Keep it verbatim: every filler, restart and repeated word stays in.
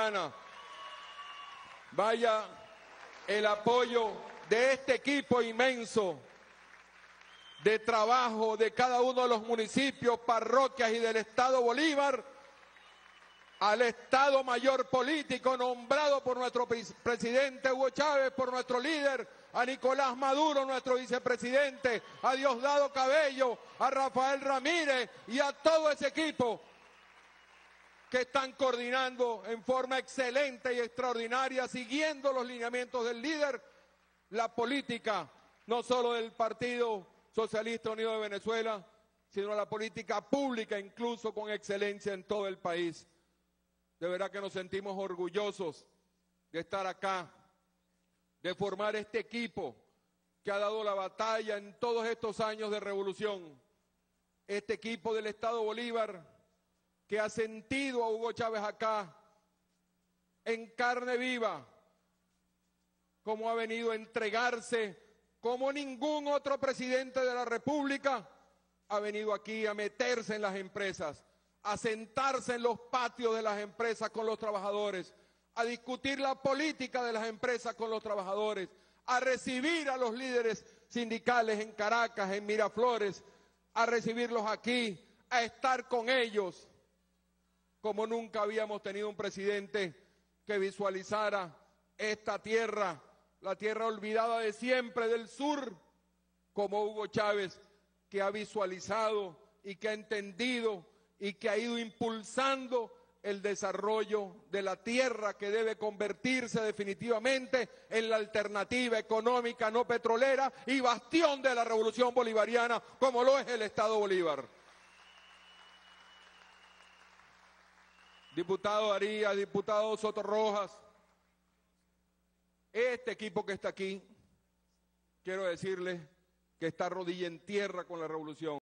Vaya el apoyo de este equipo inmenso de trabajo de cada uno de los municipios, parroquias y del Estado Bolívar al Estado Mayor Político nombrado por nuestro presidente Hugo Chávez, por nuestro líder, a Nicolás Maduro, nuestro vicepresidente, a Diosdado Cabello, a Rafael Ramírez y a todo ese equipo que están coordinando en forma excelente y extraordinaria, siguiendo los lineamientos del líder, la política, no solo del Partido Socialista Unido de Venezuela, sino la política pública, incluso con excelencia en todo el país. De verdad que nos sentimos orgullosos de estar acá, de formar este equipo que ha dado la batalla en todos estos años de revolución. Este equipo del Estado Bolívar que ha sentido a Hugo Chávez acá en carne viva, como ha venido a entregarse, como ningún otro presidente de la República ha venido aquí a meterse en las empresas, a sentarse en los patios de las empresas con los trabajadores, a discutir la política de las empresas con los trabajadores, a recibir a los líderes sindicales en Caracas, en Miraflores, a recibirlos aquí, a estar con ellos, como nunca habíamos tenido un presidente que visualizara esta tierra, la tierra olvidada de siempre del sur, como Hugo Chávez, que ha visualizado y que ha entendido y que ha ido impulsando el desarrollo de la tierra que debe convertirse definitivamente en la alternativa económica no petrolera y bastión de la revolución bolivariana, como lo es el Estado Bolívar. Diputado Arias, diputado Soto Rojas, este equipo que está aquí, quiero decirles que está rodilla en tierra con la revolución.